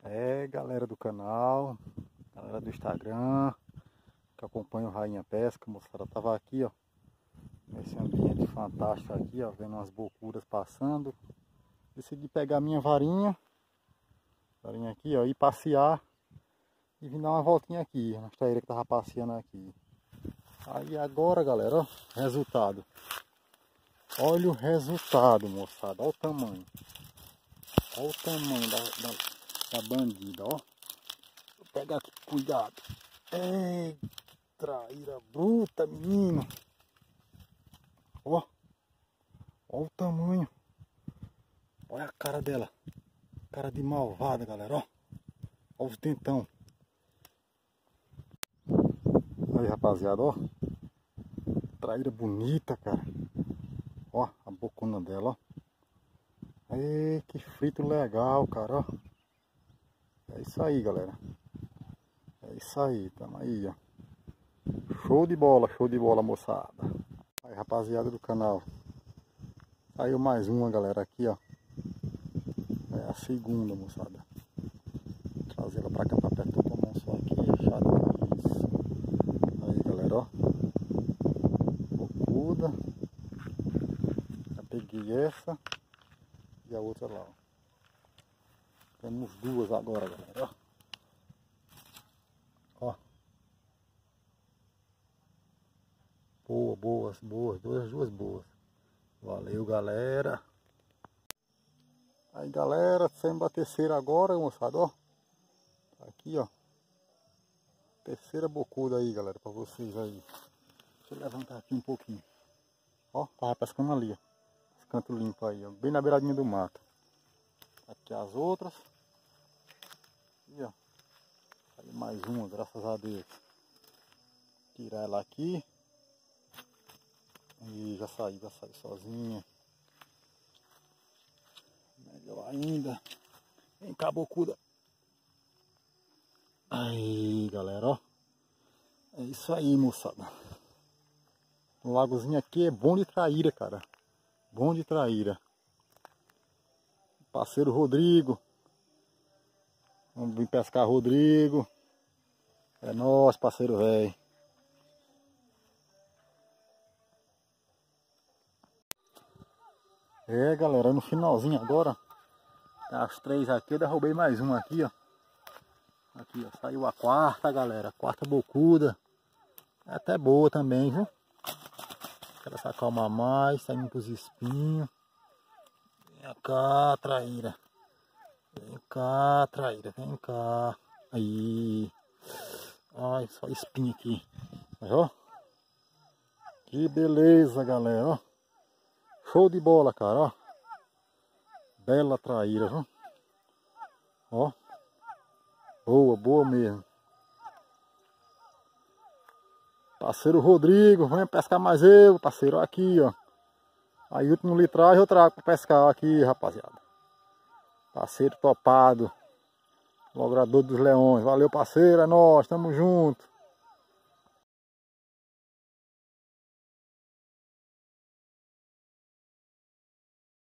Galera do canal, galera do Instagram, que acompanha o Rainha Pesca, moçada, tava aqui, ó, nesse ambiente fantástico aqui, ó, vendo umas bocuras passando. Decidi pegar minha varinha aqui, ó, e passear e vim dar uma voltinha aqui, na estaeira que tava passeando aqui. Aí agora, galera, ó, resultado. Olha o resultado, moçada, olha o tamanho. Olha o tamanho da bandida, ó. Vou pegar aqui, cuidado. Ei, traíra bruta, menino. Ó. Olha o tamanho. Olha a cara dela. Cara de malvada, galera, ó. Olha os dentão. Aí, rapaziada, ó. Traíra bonita, cara. Ó, a bocona dela, ó. Ei, que frito legal, cara, ó. É isso aí, galera. É isso aí, tamo aí, ó. Show de bola, moçada. Aí, rapaziada do canal. Saiu mais uma, galera, aqui, ó. É a segunda, moçada. Vou trazer ela pra cá, pra perto do mão só aqui, chato. Isso. Aí, galera, ó. Bocuda. Já peguei essa. E a outra lá, ó. Temos duas agora, galera, ó. Ó. Boas, duas boas. Valeu, galera. Aí, galera, saindo a terceira agora, moçada, ó. Aqui, ó. Terceira bocuda aí, galera, pra vocês aí. Deixa eu levantar aqui um pouquinho. Ó, tava pescando ali, ó. Esse canto limpo aí, ó. Bem na beiradinha do mato. Aqui as outras. E, ó. Aí mais uma, graças a Deus. Tirar ela aqui. E já saiu sozinha. Melhor ainda. Vem cá, bocuda. Aí, galera, ó. É isso aí, moçada. O lagozinho aqui é bom de traíra, cara. Bom de traíra. Parceiro Rodrigo. Vamos vir pescar, Rodrigo. É nóis, parceiro velho. Galera, no finalzinho agora. As três aqui, eu derrubei mais uma aqui, ó. Aqui, ó, saiu a quarta, galera. Quarta bocuda. É até boa também, viu? Quero se acalmar mais, saindo pros espinhos. Vem cá, traíra. Vem cá, traíra, vem cá. Aí. Ai, só espinho aqui. Aí, ó. Que beleza, galera, ó. Show de bola, cara, ó. Bela traíra, viu? Ó. Boa mesmo. Parceiro Rodrigo, vem pescar mais eu, parceiro, aqui, ó. Aí último litragem eu trago pra pescar aqui, rapaziada. Parceiro topado. Logrador dos Leões. Valeu, parceiro, é nóis, tamo junto.